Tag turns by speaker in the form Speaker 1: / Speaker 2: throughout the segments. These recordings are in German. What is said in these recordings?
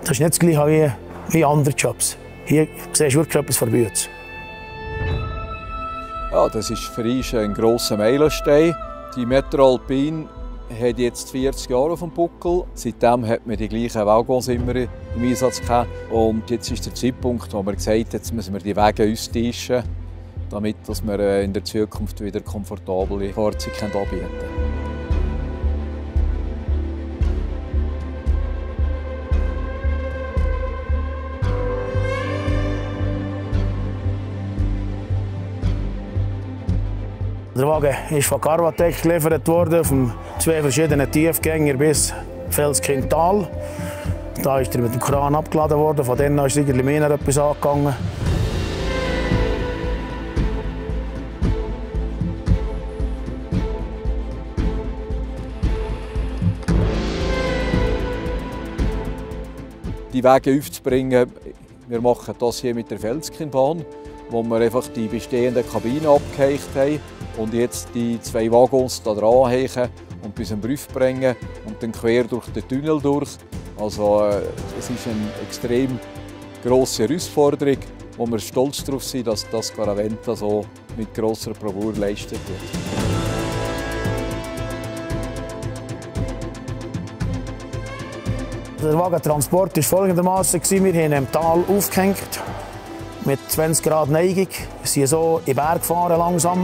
Speaker 1: Das ist nicht das Gleiche wie andere Jobs. Hier siehst du wirklich etwas Verbührtes.
Speaker 2: Ja, das ist für uns ein grosser Meilenstein. Die Metro Alpine hat jetzt 40 Jahre auf dem Buckel. Seitdem hat man die gleichen Waggons immer im Einsatz gehabt. Und jetzt ist der Zeitpunkt, wo man gesagt hat, jetzt müssen wir die Wege austauschen, damit wir in der Zukunft wieder komfortable Fahrzeuge anbieten können.
Speaker 1: Der Wagen ist von Carvatec geliefert worden, von 2 verschiedenen Tiefgängern bis Felskindtal. Da ist er mit dem Kran abgeladen worden, von dann ist irgendwie mehr etwas angegangen.
Speaker 2: Die Wege aufzubringen, wir machen das hier mit der Felskindbahn, wo wir einfach die bestehenden Kabinen abgehängt haben und jetzt die 2 Waggons da dran hängen und bis zum Brief bringen und dann quer durch den Tunnel durch. Also es ist eine extrem grosse Herausforderung, wo wir stolz darauf sind, dass das Garaventa so mit grosser Bravour geleistet wird.
Speaker 1: Der Wagentransport war folgendermaßen: wir haben im Tal aufgehängt, mit 20 Grad Neigung. Wir sind so in den Berg gefahren, langsam.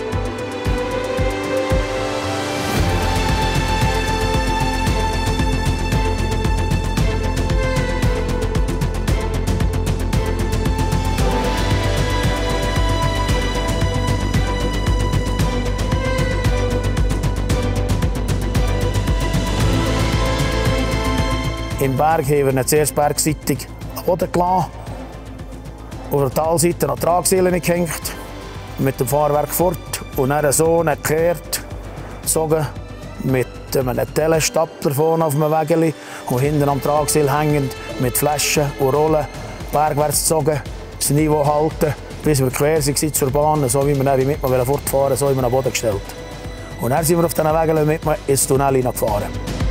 Speaker 1: Im Berg haben wir zuerst bergseitig am Boden gelassen, auf der Talseite noch Tragsäulen gehängt, mit dem Fahrwerk fort und dann so gekehrt, gezogen, mit einem Telestapler vorne auf dem Wägeli und hinten am Tragseil hängend mit Flaschen und Rollen bergwärts gezogen, das Niveau halten, bis wir quer waren zur Bahn, so wie wir dann mit mir fortfahren wollten, so haben wir am Boden gestellt. Und dann sind wir auf diesen Wägeln mit mir ins Tunnel hineingefahren.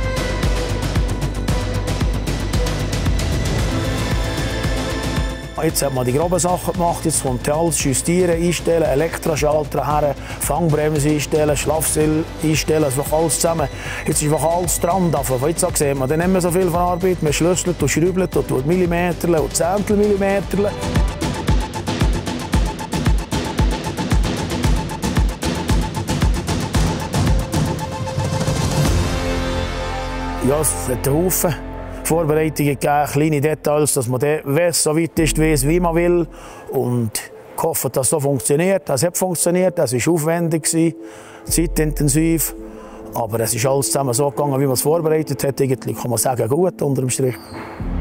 Speaker 1: Jetzt hat man die groben Sachen gemacht, jetzt kommt alles justieren, einstellen, Elektroschalter her, Fangbremse einstellen, Schlafseil einstellen, also alles zusammen. Jetzt ist einfach alles dran. Von jetzt an sehen wir dann nicht mehr so viel von Arbeit. Man schlüsselt und schraubt und tut Millimeter und Zehntelmillimeter. Ja, es hat einen Haufen Vorbereitungen gegeben, kleine Details, dass man wenn es so weit ist, weiss, wie man will. Und hoffe, dass es so funktioniert. Es hat funktioniert, es war aufwendig, zeitintensiv. Aber es ist alles zusammen so gegangen, wie man es vorbereitet hat. Eigentlich kann man sagen, gut unter dem Strich.